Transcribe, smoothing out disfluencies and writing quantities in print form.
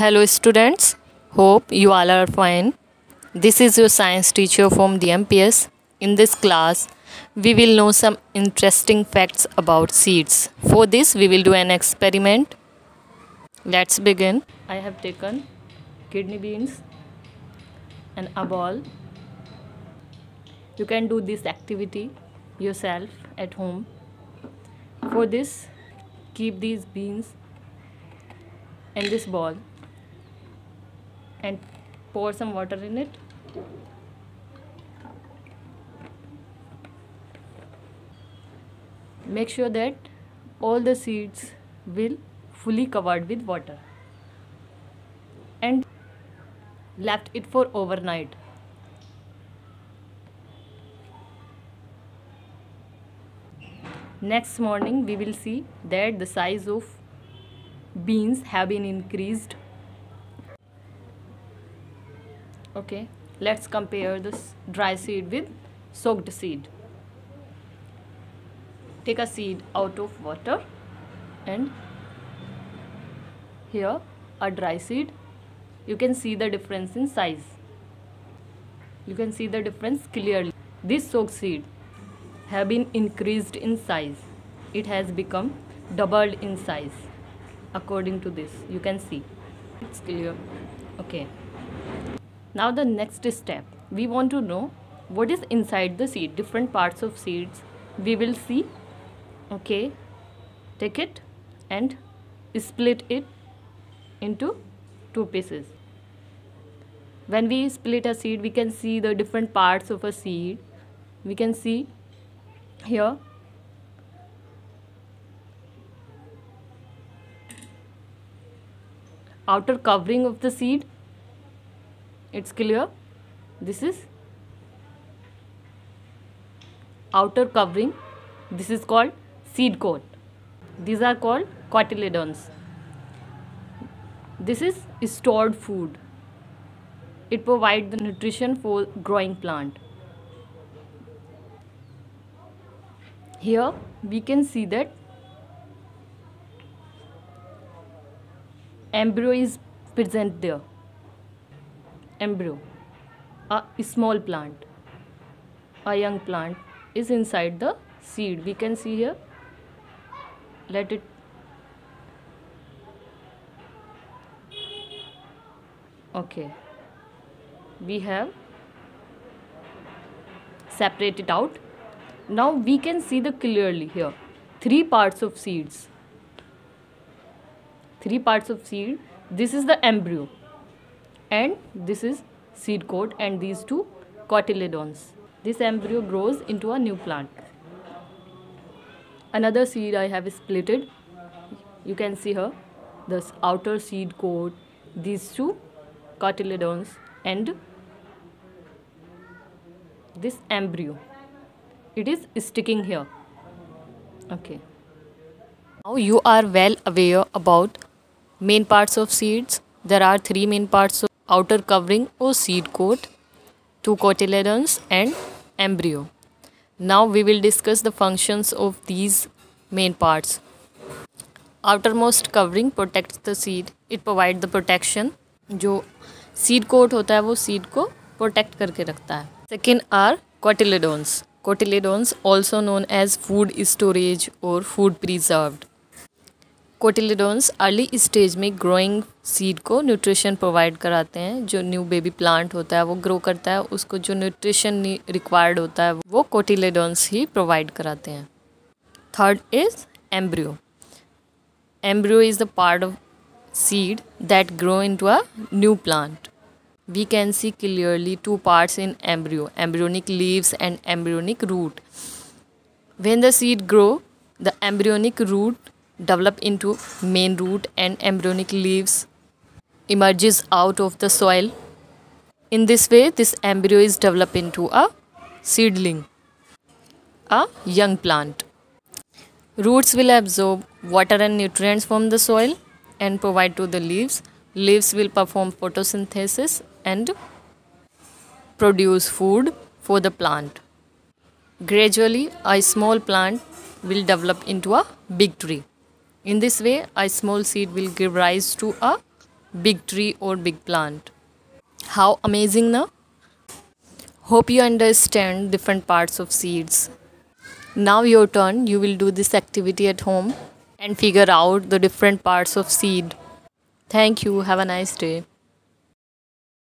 Hello students, hope you all are fine. This is your science teacher from the MPS. In this class, we will know some interesting facts about seeds. For this, we will do an experiment. Let's begin. I have taken kidney beans and a ball. You can do this activity yourself at home. For this, keep these beans in this ball and pour some water in it. Make sure that all the seeds will fully covered with water and left it for overnight. Next morning we will see that the size of beans have been increased. Okay, let's compare this dry seed with soaked seed. Take a seed out of water and here a dry seed. You can see the difference in size. You can see the difference clearly. This soaked seed have been increased in size. It has become doubled in size. According to this, you can see it's clear. Okay. Now the next step, we want to know what is inside the seed, different parts of seeds. We will see. Okay, take it and split it into two pieces. When we split a seed, we can see the different parts of a seed. We can see here outer covering of the seed. It's clear. This is outer covering. This is called seed coat. These are called cotyledons. This is stored food. It provides the nutrition for growing plant. Here we can see that embryo is present there. Embryo, a small plant, a young plant is inside the seed. We can see here. Let it okay. We have separated out. Now we can see the clearly here three parts of seeds. Three parts of seed. This is the embryo and this is seed coat and these two cotyledons. This embryo grows into a new plant. Another seed I have splitted. You can see here this outer seed coat, these two cotyledons and this embryo. It is sticking here. Okay. Now you are well aware about main parts of seeds. There are three main parts of outer covering or seed coat, two cotyledons and embryo. Now we will discuss the functions of these main parts. Outermost covering protects the seed. It provides the protection. जो seed coat होता है वो seed को protect करके रखता है. Second are cotyledons. Cotyledons also known as food storage or food preserved. Cotyledons early stage में growing seed को न्यूट्रिशन प्रोवाइड कराते हैं. जो न्यू बेबी प्लांट होता है वो ग्रो करता है, उसको जो न्यूट्रिशन रिक्वायर्ड होता है वो कोटिलेडोन्स ही प्रोवाइड कराते हैं. Third is embryo. Embryo is the part of seed that grow into a new plant. We can see clearly two parts in embryo, embryonic leaves and embryonic root. When the seed grow, the embryonic root develop into main root and embryonic leaves emerges out of the soil. In this way, this embryo is developed into a seedling, a young plant. Roots will absorb water and nutrients from the soil and provide to the leaves. Leaves will perform photosynthesis and produce food for the plant. Gradually, a small plant will develop into a big tree. In this way, a small seed will give rise to a big tree or big plant. How amazing, na? Hope you understand different parts of seeds. Now your turn, you will do this activity at home and figure out the different parts of seed. Thank you. Have a nice day.